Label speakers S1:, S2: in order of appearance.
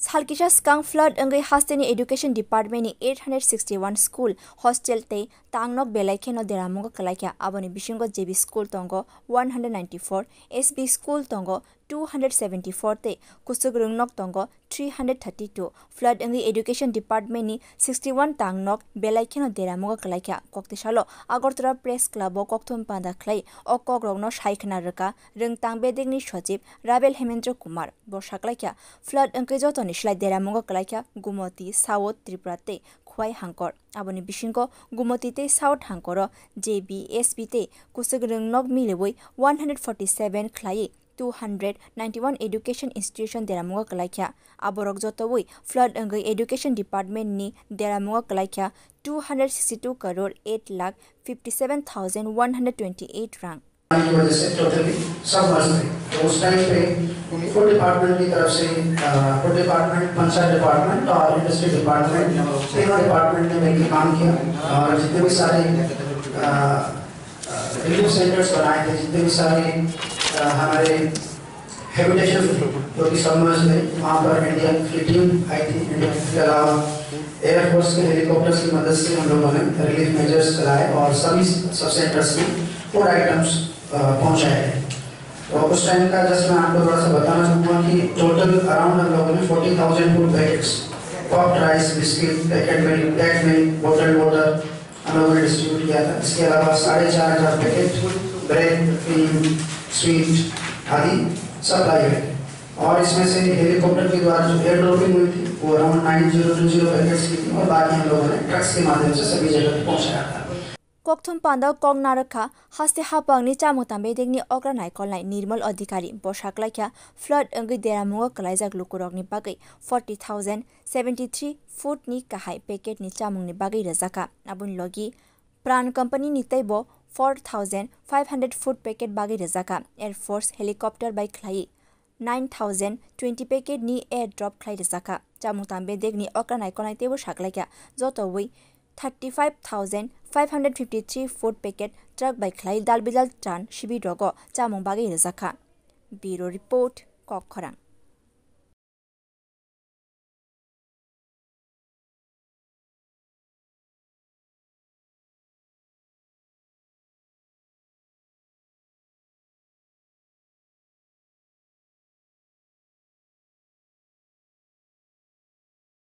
S1: Salkisha skang flood ungwi hasteni education department ni 861 school hostel te tangnok kwlaikha no deramwngo kwlaikha aboni bisingo JB school tongo 194 SB school tongo 274 te kusugrungnok tongo 332 flood ungwi education department ni 61 tangnok kwlaikha no deramwngo kwlaikha koktisalo agartala press club o kokthum panda khlai o kogrogno saikhna raka rungtang bedegni sojib rabel hemendra kumar borsaklaikha flood ungwi jotoni slai deramwngo kwlaikha gumoti south tripura te khwai hangkor aboni bisingo gumoti te south hangkoro JB SB te kusugrungnok milewoi 147 khlai 291 education institution deramwngo kwlaikha aborok jotowoi flood ungwi education department ni deramwngo kwlaikha 262 crore 8 lakh 57,128 rang
S2: की वजह से totally सब मर्ज थे। तो उस time पे food department की तरफ से फूड डिपार्टमेंट, पंचायत डिपार्टमेंट और इंडस्ट्री डिपार्टमेंट तीनों डिपार्टमेंट ने मिलकर काम किया और जितने भी सारे रिलीफ सेंटर्स बनाए थे, जितने भी सारे हमारे हैबिटेशन जो कि सबमर्ज थे, वहाँ पर इंडियन फ्लीट टीम आई थी। इंडियन के अलावा एयरफोर्स के हेलीकॉप्टर्स की मदद से हम लोगों ने रिलीफ मेजर्स चलाए और सभी सब सेंटर्स की 4 आइटम्स पहुंचाए थे। तो उस टाइम का जस्ट मैं आपको थोड़ा सा बताना चाहूँगा कि टोटल अराउंड हम लोगों ने 40,000 food packets, popped rice, biscuit, packet milk, date milk, bottled water हम लोगों ने डिस्ट्रीब्यूट किया था। इसके अलावा 4,500 पैकेट ब्रेड, क्रीम, स्वीट आदि सप्लाई हुए थे। और इसमें से हेलीकॉप्टर के द्वारा जो एयर ड्रॉपिंग हुई थी वो अराउंड 9020 पैकेट्स की थी और बाकी हम लोगों ने ट्रक्स के माध्यम से सभी जगह पहुँचाया था।
S1: kokthum panda kongnaraka haste hapangni chamutambe degni ogranai kolnai nirmal adhikari borsaklaikha flood ungwi deramwngo kwlaijak lukurokni bagai 40,073 food ni kahai packet ni chamungni bagai rajaka abun logi pran company ni taibo 4,500 food packet bagai rajaka air force helicopter by khlai 9,020 packet ni air drop khlai rajaka chamutambe degni ogranai kolnai tebo saklaikha jotowoi 35,553 food packet truck by khlai dalbijal tran shibi rogo chamung bagai rajaka. Bureau report Kokkhorang.